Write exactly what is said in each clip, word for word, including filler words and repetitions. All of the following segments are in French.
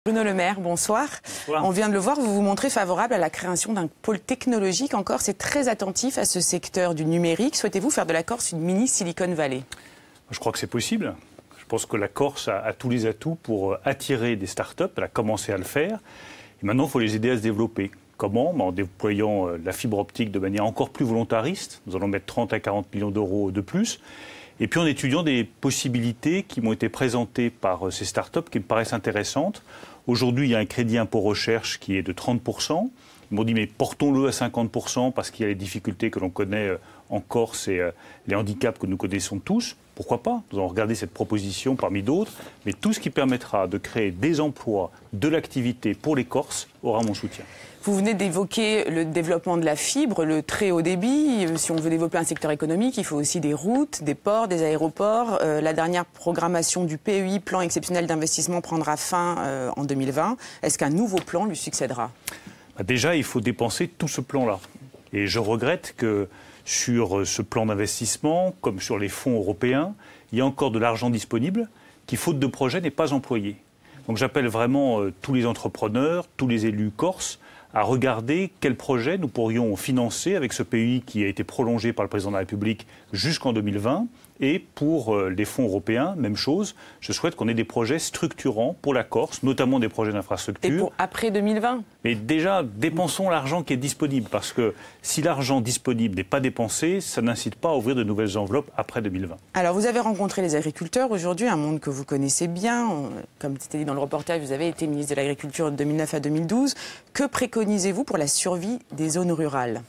Bruno Le Maire, bonsoir. bonsoir. On vient de le voir, vous vous montrez favorable à la création d'un pôle technologique en Corse et très attentif à ce secteur du numérique. Souhaitez-vous faire de la Corse une mini Silicon Valley? Je crois que c'est possible. Je pense que la Corse a, a tous les atouts pour attirer des start-up. Elle a commencé à le faire. Et maintenant, il faut les aider à se développer. Comment? En déployant la fibre optique de manière encore plus volontariste. Nous allons mettre trente à quarante millions d'euros de plus. Et puis en étudiant des possibilités qui m'ont été présentées par ces start-up qui me paraissent intéressantes. Aujourd'hui, il y a un crédit impôt recherche qui est de trente pour cent. Ils m'ont dit, mais portons-le à cinquante pour cent parce qu'il y a les difficultés que l'on connaît en Corse et les handicaps que nous connaissons tous. Pourquoi pas? Nous allons regarder cette proposition parmi d'autres. Mais tout ce qui permettra de créer des emplois, de l'activité pour les Corses aura mon soutien. Vous venez d'évoquer le développement de la fibre, le très haut débit. Si on veut développer un secteur économique, il faut aussi des routes, des ports, des aéroports. Euh, la dernière programmation du P E I, plan exceptionnel d'investissement, prendra fin euh, en deux mille vingt. Est-ce qu'un nouveau plan lui succédera? Déjà, il faut dépenser tout ce plan-là. Et je regrette que sur ce plan d'investissement, comme sur les fonds européens, il y a encore de l'argent disponible qui, faute de projet, n'est pas employé. Donc j'appelle vraiment euh, tous les entrepreneurs, tous les élus corses, à regarder quels projets nous pourrions financer avec ce P E I qui a été prolongé par le président de la République jusqu'en deux mille vingt. Et pour les fonds européens, même chose. Je souhaite qu'on ait des projets structurants pour la Corse, notamment des projets d'infrastructure. Et pour après deux mille vingt? Mais déjà, dépensons l'argent qui est disponible. Parce que si l'argent disponible n'est pas dépensé, ça n'incite pas à ouvrir de nouvelles enveloppes après deux mille vingt. Alors, vous avez rencontré les agriculteurs aujourd'hui, un monde que vous connaissez bien. Comme c'était dit dans le reportage, vous avez été ministre de l'Agriculture de deux mille neuf à deux mille douze. Que préconisez-vous pour la survie des zones rurales?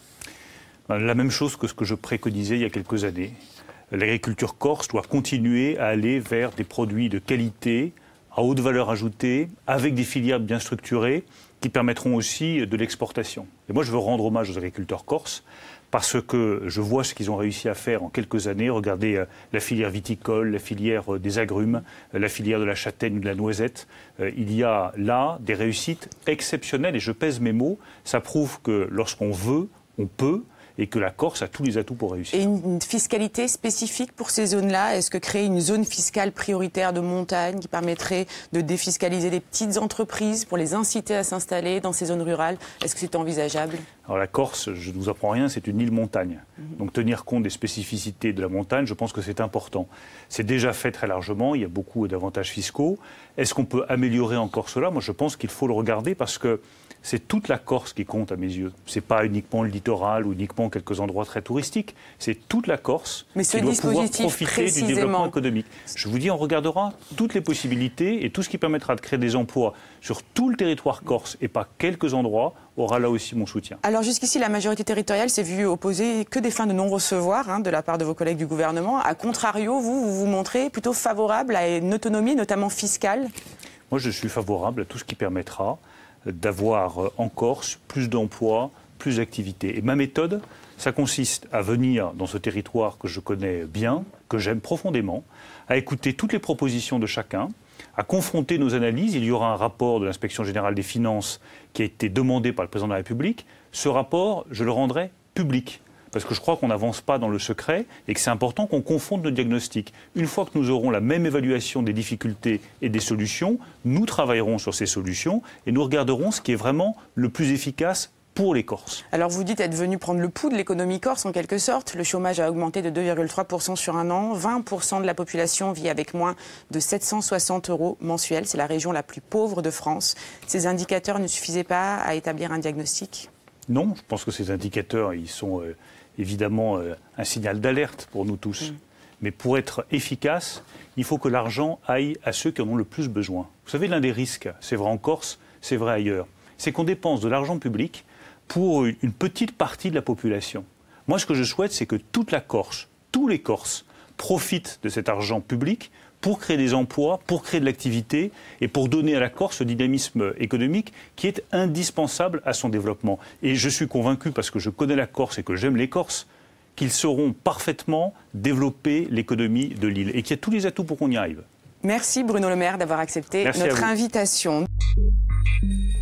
La même chose que ce que je préconisais il y a quelques années. L'agriculture corse doit continuer à aller vers des produits de qualité, à haute valeur ajoutée, avec des filières bien structurées, qui permettront aussi de l'exportation. Et moi, je veux rendre hommage aux agriculteurs corses, parce que je vois ce qu'ils ont réussi à faire en quelques années. Regardez la filière viticole, la filière des agrumes, la filière de la châtaigne ou de la noisette. Il y a là des réussites exceptionnelles, et je pèse mes mots. Ça prouve que lorsqu'on veut, on peut. Et que la Corse a tous les atouts pour réussir. Et une fiscalité spécifique pour ces zones-là? Est-ce que créer une zone fiscale prioritaire de montagne qui permettrait de défiscaliser les petites entreprises pour les inciter à s'installer dans ces zones rurales, est-ce que c'est envisageable? Alors la Corse, je ne vous apprends rien, c'est une île montagne. Mmh. Donc tenir compte des spécificités de la montagne, je pense que c'est important. C'est déjà fait très largement, il y a beaucoup d'avantages fiscaux. Est-ce qu'on peut améliorer encore cela? Moi je pense qu'il faut le regarder parce que c'est toute la Corse qui compte à mes yeux. Ce n'est pas uniquement le littoral ou uniquement quelques endroits très touristiques. C'est toute la Corse Mais qui doit pouvoir profiter du développement économique. Je vous dis, on regardera toutes les possibilités et tout ce qui permettra de créer des emplois sur tout le territoire corse et pas quelques endroits aura là aussi mon soutien. Alors jusqu'ici, la majorité territoriale s'est vue opposer que des fins de non-recevoir hein, de la part de vos collègues du gouvernement. A contrario, vous, vous vous montrez plutôt favorable à une autonomie, notamment fiscale? Moi, je suis favorable à tout ce qui permettra d'avoir en Corse plus d'emplois, plus d'activités. Et ma méthode, ça consiste à venir dans ce territoire que je connais bien, que j'aime profondément, à écouter toutes les propositions de chacun, à confronter nos analyses. Il y aura un rapport de l'Inspection générale des finances qui a été demandé par le président de la République. Ce rapport, je le rendrai public. Parce que je crois qu'on n'avance pas dans le secret et que c'est important qu'on confonde nos diagnostics. Une fois que nous aurons la même évaluation des difficultés et des solutions, nous travaillerons sur ces solutions et nous regarderons ce qui est vraiment le plus efficace pour les Corses. Alors vous dites être venu prendre le pouls de l'économie corse en quelque sorte. Le chômage a augmenté de deux virgule trois pour cent sur un an. vingt pour cent de la population vit avec moins de sept cent soixante euros mensuels. C'est la région la plus pauvre de France. Ces indicateurs ne suffisaient pas à établir un diagnostic? Non, je pense que ces indicateurs, ils sont euh, évidemment euh, un signal d'alerte pour nous tous. Mmh. Mais pour être efficace, il faut que l'argent aille à ceux qui en ont le plus besoin. Vous savez, l'un des risques, c'est vrai en Corse, c'est vrai ailleurs, c'est qu'on dépense de l'argent public pour une petite partie de la population. Moi, ce que je souhaite, c'est que toute la Corse, tous les Corses, profitent de cet argent public pour créer des emplois, pour créer de l'activité et pour donner à la Corse ce dynamisme économique qui est indispensable à son développement. Et je suis convaincu, parce que je connais la Corse et que j'aime les Corses, qu'ils sauront parfaitement développer l'économie de l'île et qu'il y a tous les atouts pour qu'on y arrive. Merci Bruno Le Maire d'avoir accepté Merci notre invitation.